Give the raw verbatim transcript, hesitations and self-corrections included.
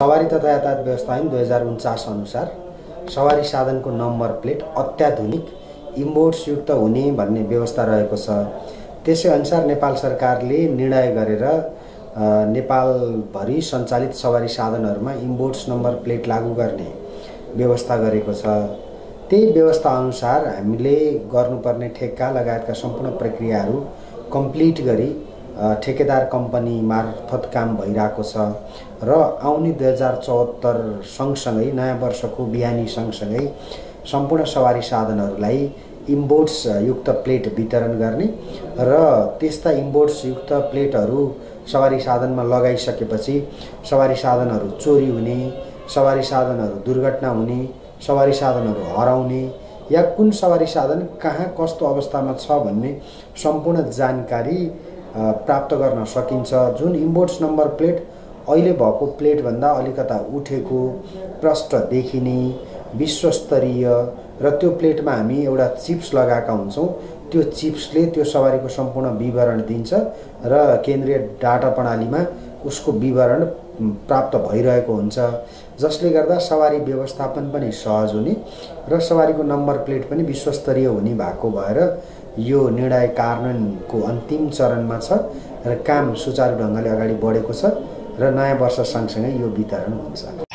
सवारी तथा यातायात व्यवस्था ऐन दुई हजार उन्चास अनुसार सवारी साधनको नम्बर प्लेट अत्याधुनिक इम्बोर्ड्स युक्त हुने भन्ने व्यवस्था रहेको छ। त्यसै अनुसार नेपाल सरकारले निर्णय गरेर नेपालभरि सञ्चालित सवारी साधनहरूमा इम्बोर्ड्स नम्बर प्लेट लागू गर्ने व्यवस्था गरेको छ। त्यही व्यवस्था अनुसार हामीले गर्नुपर्ने ठेक्का लगायतका सम्पूर्ण प्रक्रियाहरू कम्प्लिट गरी ठेकेदार कम्पनी मार्फत काम भइरहेको छ र आउने दुई हजार चौहत्तर सँगसँगै नयाँ वर्षको बिहानी सँगसँगै सम्पूर्ण सवारी साधनहरूलाई इम्बोर्ड्स युक्त प्लेट वितरण गर्ने र त्यस्ता इम्बोर्ड्स युक्त प्लेटहरू सवारी साधनमा लगाइसकेपछि सवारी साधनहरू चोरी हुने, सवारी साधनहरू दुर्घटना हुने, सवारी साधनहरू हराउने या कुन सवारी साधन कहाँ कस्तो अवस्थामा छ भन्ने सम्पूर्ण जानकारी प्राप्त गर्न सकिन्छ। जुन इम्बोर्ड्स नम्बर प्लेट अहिले भएको प्लेटभन्दा अलिकता उठेको, प्रष्ट देखिने, विश्वस्तरीय र त्यो प्लेटमा हामी एउटा चिप्स लगाएका हुन्छौँ। त्यो चिप्सले त्यो सवारीको सम्पूर्ण विवरण दिन्छ र केन्द्रीय डाटा प्रणालीमा उसको विवरण प्राप्त भइरहेको हुन्छ, जसले गर्दा सवारी व्यवस्थापन पनि सहज हुने र सवारीको नम्बर प्लेट पनि विश्वस्तरीय हुने भएको भएर यो निर्णय कार्यान्वयनको अन्तिम चरणमा छ र काम सुचारू ढङ्गले अगाडि बढेको छ र नयाँ वर्ष सँगसँगै यो वितरण हुन्छ।